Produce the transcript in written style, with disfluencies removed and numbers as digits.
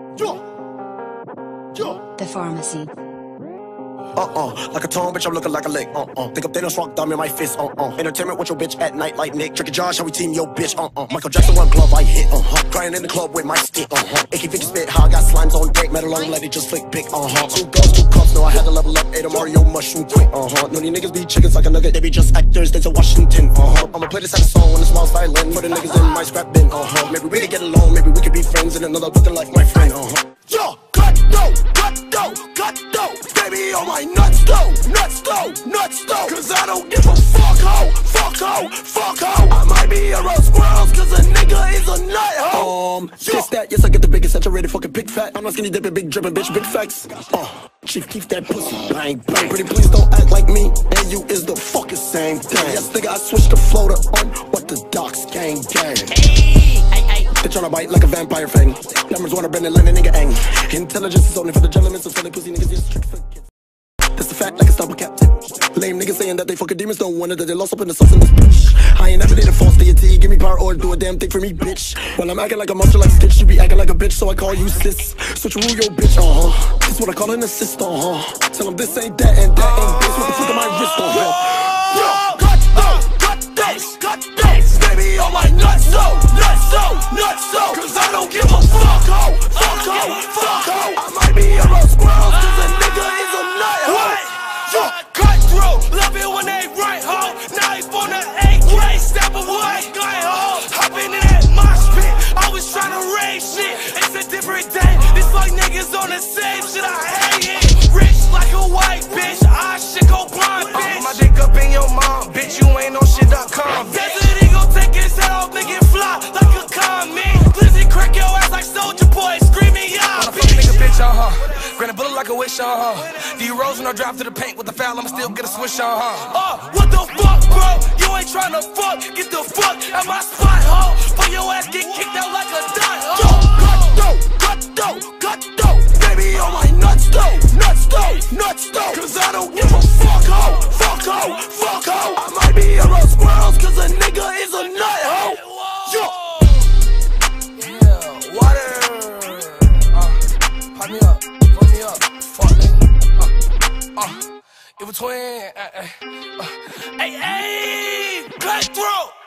The pharmacy. Like a tone, bitch, I'm looking like a lick. Think I'm Thanos, rock thumb in my fist. Entertainment with your bitch at night like Nick. Tricky Josh, how we team your bitch. Michael Jackson, one glove I hit. Crying in the club with my stick. Icky Vicky spit, how I got slimes on deck. Metal on let it just flick pick. 2 girls, 2 cups, no, I had to level up. Ate a Mario mushroom quick. No, these niggas be chickens like a nugget. They be just actors, Denzel Washington. I'ma play this at song on the small violin. For the niggas in my scrap bin. Maybe we could get along, maybe we could be friends. And another looking like my friend. Yo, cut though. Baby on my nuts though. Cause I don't give a fuck ho. I might be a roast squirrels cause a nigga is a nut ho. Yes that, yes I get the biggest saturated fucking big fat. I'm not skinny dipping, big dripping, bitch, big facts. Chief, keep that pussy, bang, bang. Pretty please don't act like me and you is the fucking same thing. Yes nigga, I switched the floater on what the docs gang. They tryna bite like a vampire fang. Numbers wanna bend and let a nigga ang. Intelligence is only for the gentlemen, so silly pussy niggas just trick for kids. That's the fact like a stumble captain. Lame niggas saying that they fucking demons, don't wonder that they lost up in the sauce in this bitch. I ain't never did a false deity, give me power or do a damn thing for me, bitch. When I'm acting like a monster like Stitch, you be acting like a bitch, so I call you sis. Switch rule your bitch, This what I call an assist, Tell them this ain't that and that ain't this. What the fuck am I wrist, Cut those, baby on my nuts, cause I don't give a fuck ho. I might be a roast squirrels cause a nigga is a nut ho. Cut through, love it when they right ho. Knife on the AK, step away, ho. Hopping in that mosh pit, always trying to raise shit. It's a different day, it's like niggas on the same shit, I hate it. Rich like a white bitch, I shit go blind bitch. Put my dick up in your mom, bitch, you ain't no shit.com. Take his head off, make it fly like a comet. Glizzy crack your ass like Soldier Boy, screaming yeah. Fuck a nigga bitch, Grant a bullet like a wish, D rolls when I drive to the paint with the foul, I'ma still get a swish, what the fuck, bro? You ain't tryna fuck, get the fuck at my spot, ho. But your ass get kicked out like a dot, ho. Cut though, baby on my nuts though. Cause I don't give a fuck ho. I might be a roast squirrels cause a nigga is a nut ho. Yeah, water. Pipe me up, put me up, fuck nigga. In between, hey, cut through.